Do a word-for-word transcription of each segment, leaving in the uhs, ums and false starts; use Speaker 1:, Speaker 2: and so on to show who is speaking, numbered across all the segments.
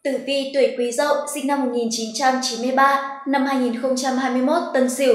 Speaker 1: Tử vi tuổi Quý Dậu sinh năm một nghìn chín trăm chín mươi ba, năm hai nghìn không trăm hai mươi mốt Tân Sửu.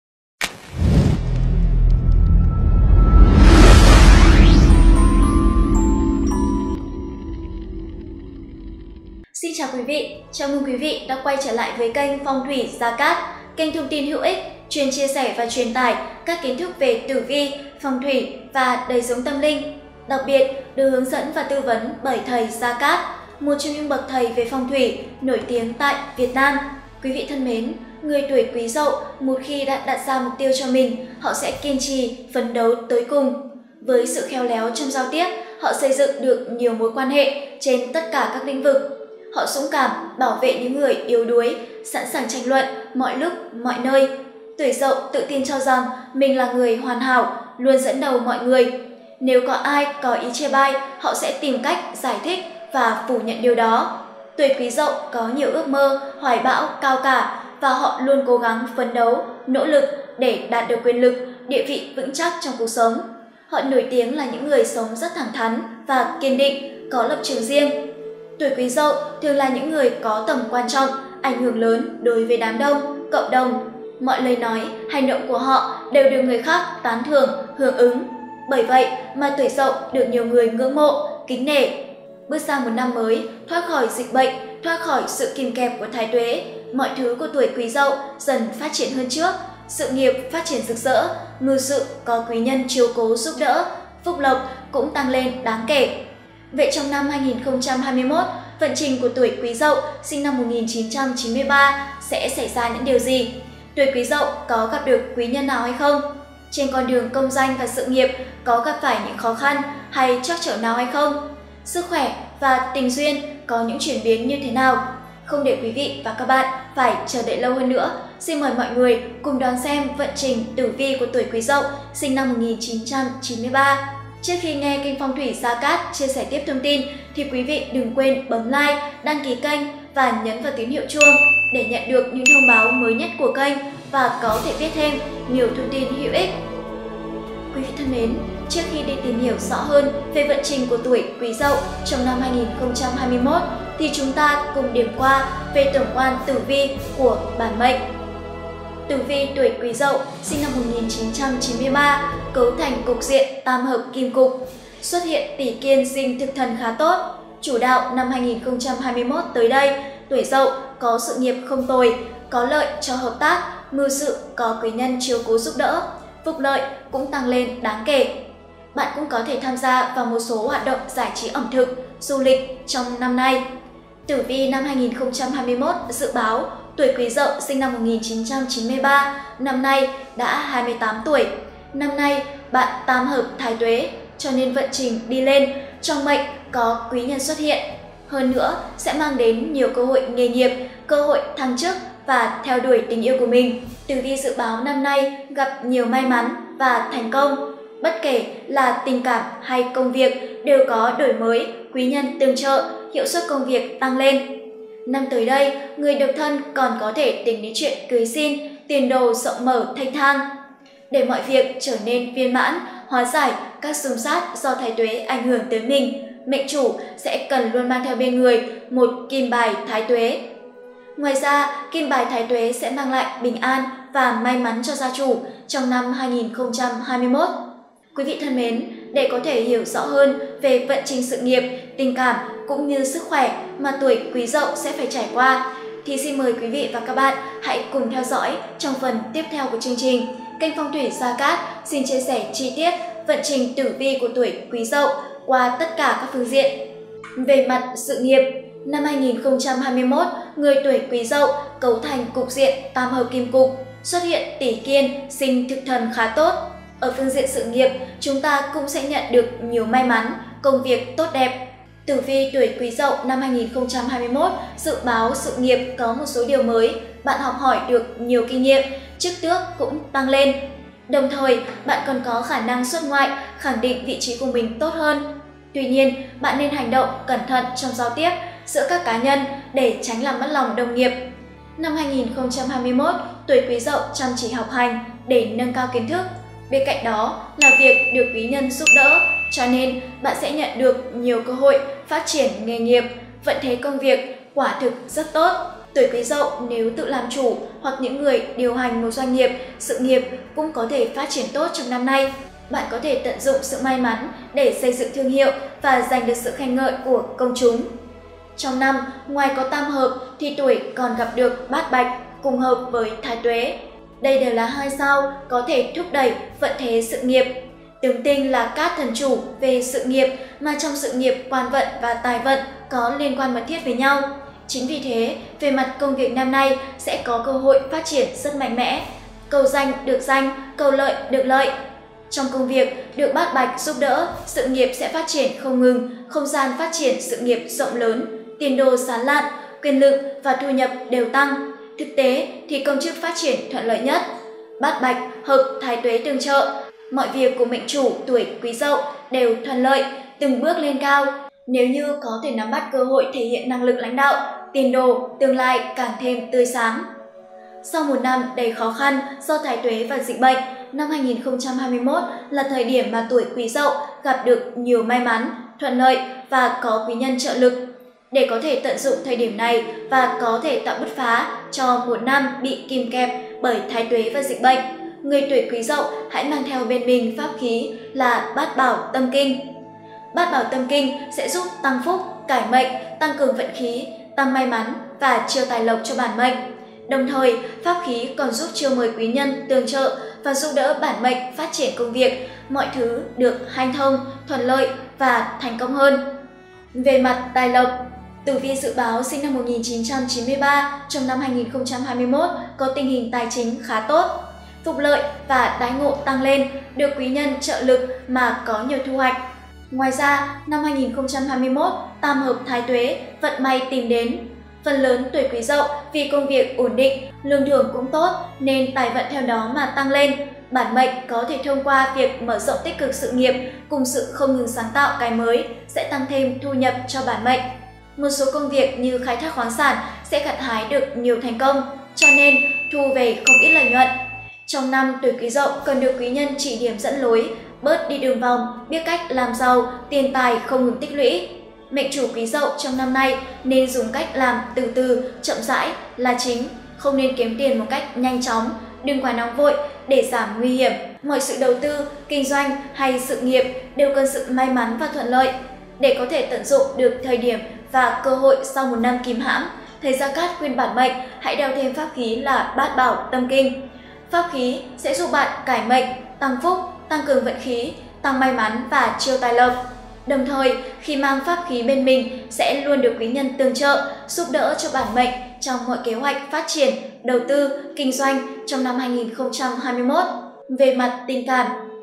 Speaker 1: Xin chào quý vị, chào mừng quý vị đã quay trở lại với kênh Phong thủy Gia Cát, kênh thông tin hữu ích, chuyên chia sẻ và truyền tải các kiến thức về tử vi, phong thủy và đời sống tâm linh. Đặc biệt được hướng dẫn và tư vấn bởi thầy Gia Cát, một trong những bậc thầy về phong thủy nổi tiếng tại Việt Nam. Quý vị thân mến, người tuổi Quý Dậu một khi đã đặt ra mục tiêu cho mình, họ sẽ kiên trì, phấn đấu tới cùng. Với sự khéo léo trong giao tiếp, họ xây dựng được nhiều mối quan hệ trên tất cả các lĩnh vực. Họ dũng cảm bảo vệ những người yếu đuối, sẵn sàng tranh luận mọi lúc, mọi nơi. Tuổi Dậu tự tin cho rằng mình là người hoàn hảo, luôn dẫn đầu mọi người. Nếu có ai có ý chê bai, họ sẽ tìm cách giải thích và phủ nhận điều đó. Tuổi Quý Dậu có nhiều ước mơ, hoài bão cao cả và họ luôn cố gắng phấn đấu, nỗ lực để đạt được quyền lực, địa vị vững chắc trong cuộc sống. Họ nổi tiếng là những người sống rất thẳng thắn và kiên định, có lập trường riêng. Tuổi Quý Dậu thường là những người có tầm quan trọng, ảnh hưởng lớn đối với đám đông, cộng đồng. Mọi lời nói, hành động của họ đều được người khác tán thưởng, hưởng ứng. Bởi vậy mà tuổi Dậu được nhiều người ngưỡng mộ, kính nể. Bước sang một năm mới, thoát khỏi dịch bệnh, thoát khỏi sự kìm kẹp của thái tuế, mọi thứ của tuổi Quý Dậu dần phát triển hơn trước, sự nghiệp phát triển rực rỡ, ngư sự có quý nhân chiếu cố giúp đỡ, phúc lộc cũng tăng lên đáng kể. Vậy trong năm hai nghìn không trăm hai mươi mốt, vận trình của tuổi Quý Dậu sinh năm một nghìn chín trăm chín mươi ba sẽ xảy ra những điều gì? Tuổi Quý Dậu có gặp được quý nhân nào hay không? Trên con đường công danh và sự nghiệp có gặp phải những khó khăn hay trắc trở nào hay không? Sức khỏe và tình duyên có những chuyển biến như thế nào? Không để quý vị và các bạn phải chờ đợi lâu hơn nữa, xin mời mọi người cùng đón xem vận trình tử vi của tuổi Quý Dậu sinh năm một nghìn chín trăm chín mươi ba. Trước khi nghe kênh Phong thủy Gia Cát chia sẻ tiếp thông tin thì quý vị đừng quên bấm like, đăng ký kênh và nhấn vào tín hiệu chuông để nhận được những thông báo mới nhất của kênh và có thể biết thêm nhiều thông tin hữu ích. Quý vị thân mến, trước khi đi tìm hiểu rõ hơn về vận trình của tuổi Quý Dậu trong năm hai nghìn không trăm hai mươi mốt thì chúng ta cùng điểm qua về tổng quan tử vi của bản mệnh. Tử vi tuổi Quý Dậu sinh năm một nghìn chín trăm chín mươi ba cấu thành cục diện tam hợp kim cục, xuất hiện tỷ kiên sinh thực thần khá tốt. Chủ đạo năm hai nghìn không trăm hai mươi mốt tới đây, tuổi Dậu có sự nghiệp không tồi, có lợi cho hợp tác, mưu sự có quý nhân chiếu cố giúp đỡ, phúc lợi cũng tăng lên đáng kể. Bạn cũng có thể tham gia vào một số hoạt động giải trí ẩm thực, du lịch trong năm nay. Tử vi năm hai nghìn không trăm hai mươi mốt dự báo tuổi Quý Dậu sinh năm một nghìn chín trăm chín mươi ba, năm nay đã hai mươi tám tuổi. Năm nay bạn tam hợp thái tuế, cho nên vận trình đi lên, trong mệnh có quý nhân xuất hiện. Hơn nữa sẽ mang đến nhiều cơ hội nghề nghiệp, cơ hội thăng chức và theo đuổi tình yêu của mình. Tử vi dự báo năm nay gặp nhiều may mắn và thành công. Bất kể là tình cảm hay công việc đều có đổi mới, quý nhân tương trợ, hiệu suất công việc tăng lên. Năm tới đây, người độc thân còn có thể tính đến chuyện cưới xin, tiền đồ rộng mở thanh thang. Để mọi việc trở nên viên mãn, hóa giải các xung sát do thái tuế ảnh hưởng tới mình, mệnh chủ sẽ cần luôn mang theo bên người một kim bài thái tuế. Ngoài ra, kim bài thái tuế sẽ mang lại bình an và may mắn cho gia chủ trong năm hai nghìn không trăm hai mươi mốt. Quý vị thân mến, để có thể hiểu rõ hơn về vận trình sự nghiệp, tình cảm cũng như sức khỏe mà tuổi Quý Dậu sẽ phải trải qua, thì xin mời quý vị và các bạn hãy cùng theo dõi trong phần tiếp theo của chương trình. Kênh Phong thủy Gia Cát xin chia sẻ chi tiết vận trình tử vi của tuổi Quý Dậu qua tất cả các phương diện. Về mặt sự nghiệp, năm hai nghìn không trăm hai mươi mốt, người tuổi Quý Dậu cấu thành cục diện tam hợp kim cục, xuất hiện tỷ kiên sinh thực thần khá tốt. Ở phương diện sự nghiệp, chúng ta cũng sẽ nhận được nhiều may mắn, công việc tốt đẹp. Tử vi tuổi Quý Dậu năm hai nghìn không trăm hai mươi mốt dự báo sự nghiệp có một số điều mới, bạn học hỏi được nhiều kinh nghiệm, chức tước cũng tăng lên. Đồng thời, bạn còn có khả năng xuất ngoại, khẳng định vị trí của mình tốt hơn. Tuy nhiên, bạn nên hành động cẩn thận trong giao tiếp giữa các cá nhân để tránh làm mất lòng đồng nghiệp. Năm hai nghìn không trăm hai mươi mốt, tuổi Quý Dậu chăm chỉ học hành để nâng cao kiến thức. Bên cạnh đó là việc được quý nhân giúp đỡ, cho nên bạn sẽ nhận được nhiều cơ hội phát triển nghề nghiệp, vận thế công việc quả thực rất tốt. Tuổi Quý Dậu nếu tự làm chủ hoặc những người điều hành một doanh nghiệp, sự nghiệp cũng có thể phát triển tốt trong năm nay. Bạn có thể tận dụng sự may mắn để xây dựng thương hiệu và giành được sự khen ngợi của công chúng. Trong năm, ngoài có tam hợp thì tuổi còn gặp được bát bạch cùng hợp với thái tuế. Đây đều là hai sao có thể thúc đẩy vận thế sự nghiệp. Tướng tinh là cát thần chủ về sự nghiệp mà trong sự nghiệp quan vận và tài vận có liên quan mật thiết với nhau. Chính vì thế, về mặt công việc năm nay sẽ có cơ hội phát triển rất mạnh mẽ. Cầu danh được danh, cầu lợi được lợi. Trong công việc, được bát bạch giúp đỡ, sự nghiệp sẽ phát triển không ngừng, không gian phát triển sự nghiệp rộng lớn, tiền đồ sáng lạn, quyền lực và thu nhập đều tăng. Thực tế thì công chức phát triển thuận lợi nhất. Bát bạch hợp thái tuế tương trợ, mọi việc của mệnh chủ tuổi Quý Dậu đều thuận lợi, từng bước lên cao. Nếu như có thể nắm bắt cơ hội thể hiện năng lực lãnh đạo, tiền đồ, tương lai càng thêm tươi sáng. Sau một năm đầy khó khăn do thái tuế và dịch bệnh, năm hai nghìn không trăm hai mươi mốt là thời điểm mà tuổi Quý Dậu gặp được nhiều may mắn, thuận lợi và có quý nhân trợ lực. Để có thể tận dụng thời điểm này và có thể tạo bứt phá cho một năm bị kìm kẹp bởi thái tuế và dịch bệnh, người tuổi Quý Dậu hãy mang theo bên mình pháp khí là Bát Bảo Tâm Kinh. Bát Bảo Tâm Kinh sẽ giúp tăng phúc, cải mệnh, tăng cường vận khí, tăng may mắn và chiêu tài lộc cho bản mệnh. Đồng thời, pháp khí còn giúp chiêu mời quý nhân tương trợ và giúp đỡ bản mệnh phát triển công việc, mọi thứ được hanh thông, thuận lợi và thành công hơn. Về mặt tài lộc, tử vi dự báo sinh năm một nghìn chín trăm chín mươi ba trong năm hai nghìn không trăm hai mươi mốt có tình hình tài chính khá tốt, phúc lợi và đãi ngộ tăng lên, được quý nhân trợ lực mà có nhiều thu hoạch. Ngoài ra, năm hai nghìn không trăm hai mươi mốt tam hợp thái tuế, vận may tìm đến. Phần lớn tuổi Quý Dậu vì công việc ổn định, lương thưởng cũng tốt nên tài vận theo đó mà tăng lên. Bản mệnh có thể thông qua việc mở rộng tích cực sự nghiệp cùng sự không ngừng sáng tạo cái mới sẽ tăng thêm thu nhập cho bản mệnh. Một số công việc như khai thác khoáng sản sẽ gặt hái được nhiều thành công, cho nên thu về không ít lợi nhuận. Trong năm, tuổi Quý Dậu cần được quý nhân chỉ điểm dẫn lối, bớt đi đường vòng, biết cách làm giàu, tiền tài không ngừng tích lũy. Mệnh chủ Quý Dậu trong năm nay nên dùng cách làm từ từ, chậm rãi là chính, không nên kiếm tiền một cách nhanh chóng, đừng quá nóng vội để giảm nguy hiểm. Mọi sự đầu tư, kinh doanh hay sự nghiệp đều cần sự may mắn và thuận lợi. Để có thể tận dụng được thời điểm và cơ hội sau một năm kìm hãm, thầy Gia Cát khuyên bản mệnh hãy đeo thêm pháp khí là Bát Bảo Tâm Kinh. Pháp khí sẽ giúp bạn cải mệnh, tăng phúc, tăng cường vận khí, tăng may mắn và chiêu tài lộc. Đồng thời, khi mang pháp khí bên mình sẽ luôn được quý nhân tương trợ, giúp đỡ cho bản mệnh trong mọi kế hoạch phát triển, đầu tư, kinh doanh trong năm hai nghìn không trăm hai mươi mốt. Về mặt tình cảm,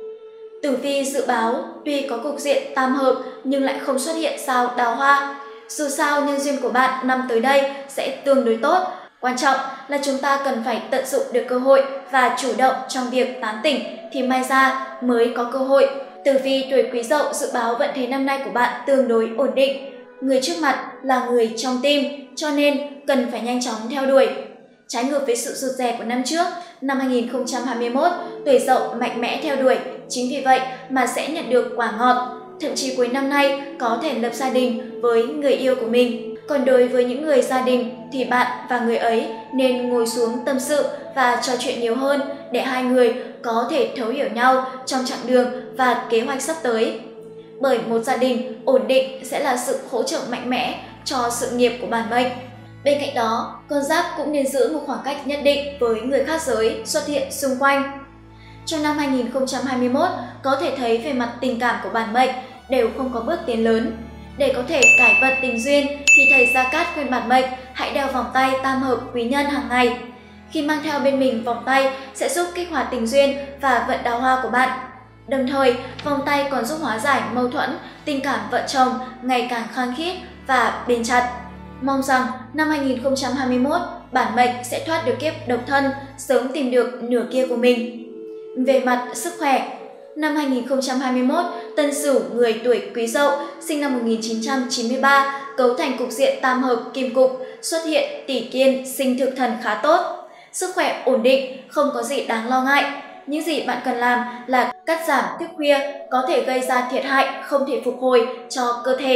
Speaker 1: tử vi dự báo tuy có cục diện tam hợp nhưng lại không xuất hiện sao đào hoa. Dù sao, nhân duyên của bạn năm tới đây sẽ tương đối tốt. Quan trọng là chúng ta cần phải tận dụng được cơ hội và chủ động trong việc tán tỉnh thì may ra mới có cơ hội. Tử vi tuổi Quý Dậu dự báo vận thế năm nay của bạn tương đối ổn định. Người trước mặt là người trong tim, cho nên cần phải nhanh chóng theo đuổi. Trái ngược với sự rụt rè của năm trước, năm hai nghìn không trăm hai mươi mốt, tuổi Dậu mạnh mẽ theo đuổi, chính vì vậy mà sẽ nhận được quả ngọt. Thậm chí cuối năm nay có thể lập gia đình với người yêu của mình. Còn đối với những người gia đình thì bạn và người ấy nên ngồi xuống tâm sự và trò chuyện nhiều hơn để hai người có thể thấu hiểu nhau trong chặng đường và kế hoạch sắp tới. Bởi một gia đình ổn định sẽ là sự hỗ trợ mạnh mẽ cho sự nghiệp của bản mệnh. Bên cạnh đó, con giáp cũng nên giữ một khoảng cách nhất định với người khác giới xuất hiện xung quanh. Trong năm hai nghìn không trăm hai mươi mốt, có thể thấy về mặt tình cảm của bản mệnh đều không có bước tiến lớn. Để có thể cải vận tình duyên thì thầy Gia Cát khuyên bản mệnh hãy đeo vòng tay tam hợp quý nhân hàng ngày. Khi mang theo bên mình vòng tay sẽ giúp kích hoạt tình duyên và vận đào hoa của bạn. Đồng thời, vòng tay còn giúp hóa giải mâu thuẫn, tình cảm vợ chồng ngày càng khăng khít và bền chặt. Mong rằng năm hai nghìn không trăm hai mươi mốt, bản mệnh sẽ thoát được kiếp độc thân, sớm tìm được nửa kia của mình. Về mặt sức khỏe, năm hai nghìn không trăm hai mươi mốt, Tân Sửu người tuổi Quý Dậu sinh năm một nghìn chín trăm chín mươi ba cấu thành cục diện tam hợp kim cục, xuất hiện tỷ kiên sinh thực thần khá tốt. Sức khỏe ổn định, không có gì đáng lo ngại. Những gì bạn cần làm là cắt giảm thức khuya có thể gây ra thiệt hại không thể phục hồi cho cơ thể.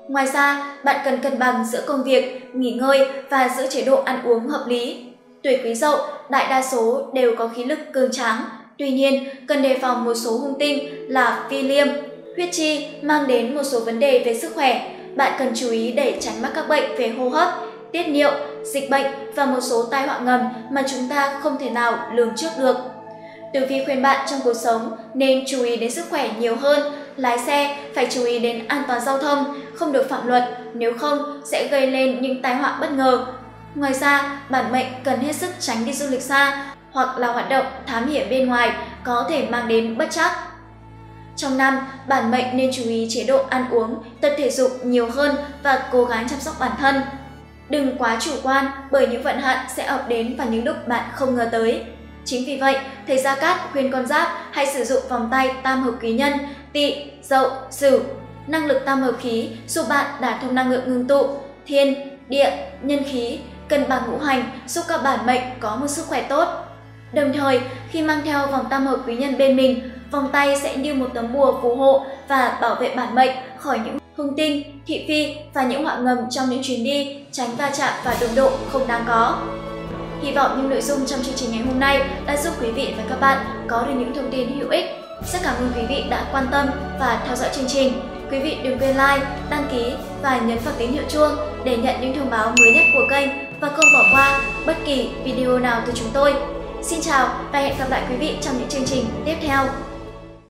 Speaker 1: Ngoài ra, bạn cần cân bằng giữa công việc, nghỉ ngơi và giữ chế độ ăn uống hợp lý. Tuổi Quý Dậu đại đa số đều có khí lực cường tráng, tuy nhiên cần đề phòng một số hung tinh là Phi Liêm, Huyết Chi mang đến một số vấn đề về sức khỏe. Bạn cần chú ý để tránh mắc các bệnh về hô hấp, tiết niệu, dịch bệnh và một số tai họa ngầm mà chúng ta không thể nào lường trước được. Tử vi khuyên bạn trong cuộc sống nên chú ý đến sức khỏe nhiều hơn, lái xe phải chú ý đến an toàn giao thông, không được phạm luật, nếu không sẽ gây lên những tai họa bất ngờ. Ngoài ra, bản mệnh cần hết sức tránh đi du lịch xa hoặc là hoạt động thám hiểm bên ngoài có thể mang đến bất trắc. Trong năm, bản mệnh nên chú ý chế độ ăn uống, tập thể dục nhiều hơn và cố gắng chăm sóc bản thân. Đừng quá chủ quan bởi những vận hạn sẽ ập đến vào những lúc bạn không ngờ tới. Chính vì vậy, thầy Gia Cát khuyên con giáp hãy sử dụng vòng tay tam hợp quý nhân Tỵ, Dậu, Sửu. Năng lực tam hợp khí giúp bạn đả thông năng lượng ngưng tụ, thiên, địa, nhân khí, cân bằng ngũ hành giúp các bản mệnh có một sức khỏe tốt. Đồng thời, khi mang theo vòng tam hợp quý nhân bên mình, vòng tay sẽ như một tấm bùa phù hộ và bảo vệ bản mệnh khỏi những hung tinh, thị phi và những họa ngầm trong những chuyến đi, tránh va chạm và đụng độ không đáng có. Hy vọng những nội dung trong chương trình ngày hôm nay đã giúp quý vị và các bạn có được những thông tin hữu ích. Rất cảm ơn quý vị đã quan tâm và theo dõi chương trình. Quý vị đừng quên like, đăng ký và nhấn vào tín hiệu chuông để nhận những thông báo mới nhất của kênh và không bỏ qua bất kỳ video nào từ chúng tôi. Xin chào và hẹn gặp lại quý vị trong những chương trình tiếp theo.